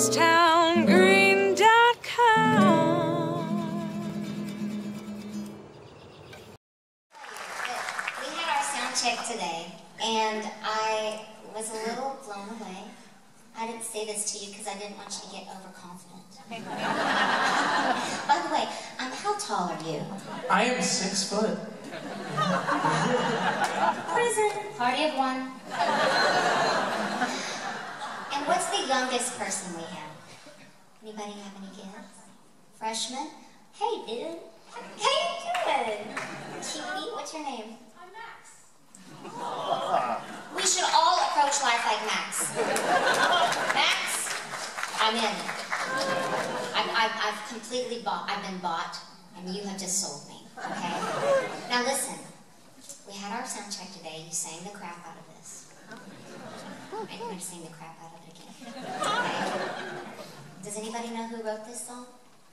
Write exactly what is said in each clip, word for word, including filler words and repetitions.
Morristown green dot com. We had our sound check today, and I was a little blown away. I didn't say this to you because I didn't want you to get overconfident. By the way, um, how tall are you? I am six foot. Prison, party of one. And what's the youngest person we have? Anybody have any kids? Freshman? Hey, dude. How you doing? Cutie, what's your name? I'm Max. We should all approach life like Max. Max, I'm in. I've, I've, I've completely bought, I've been bought, and you have just sold me, okay? Now listen, we had our sound check today, you sang the crap out of this. And you're going to sing the crap out of it again, okay? Does anybody know who wrote this song?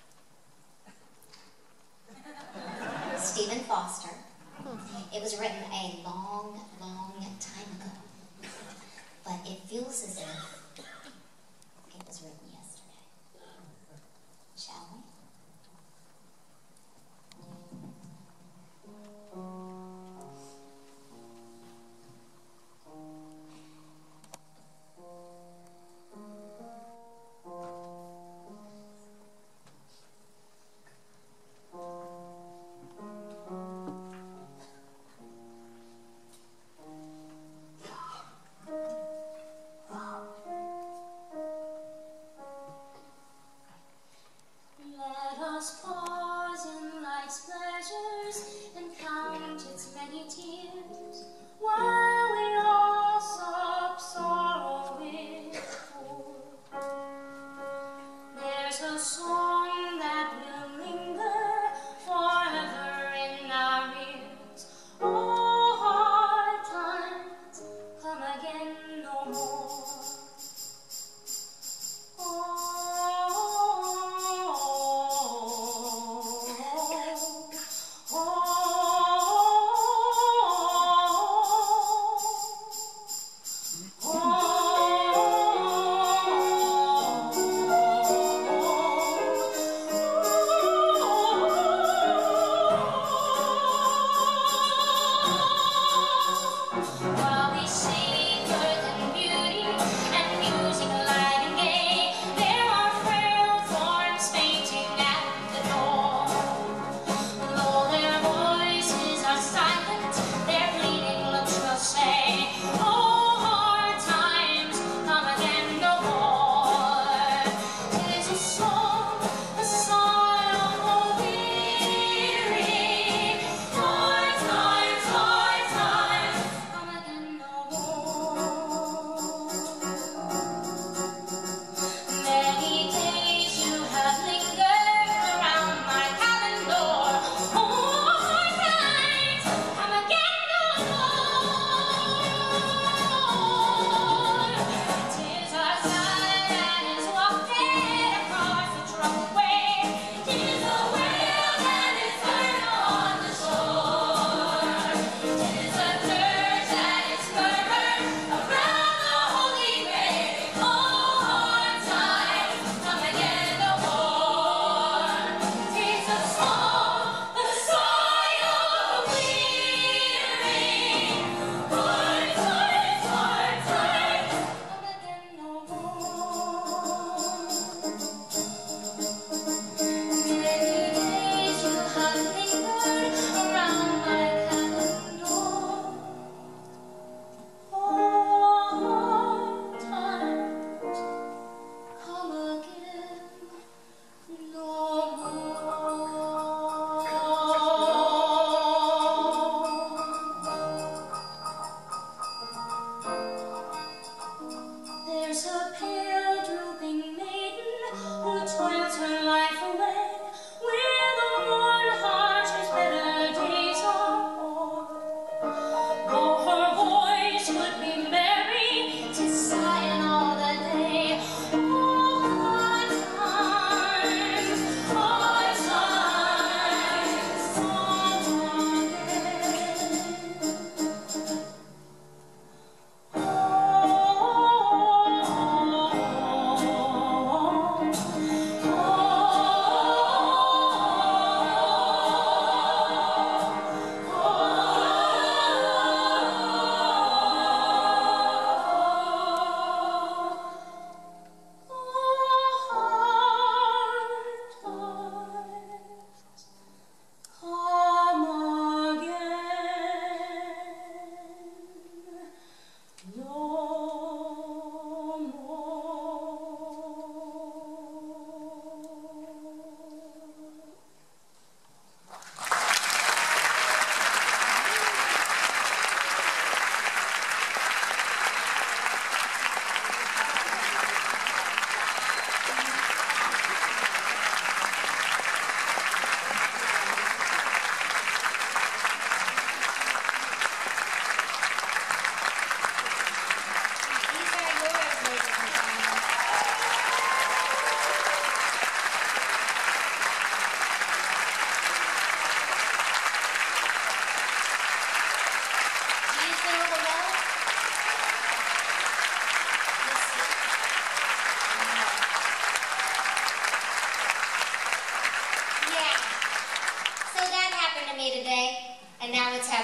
Stephen Foster. It was written a long, long time ago. But it feels as if it was written yesterday. Shall we?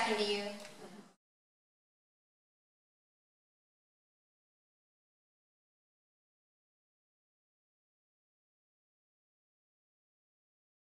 happened to you?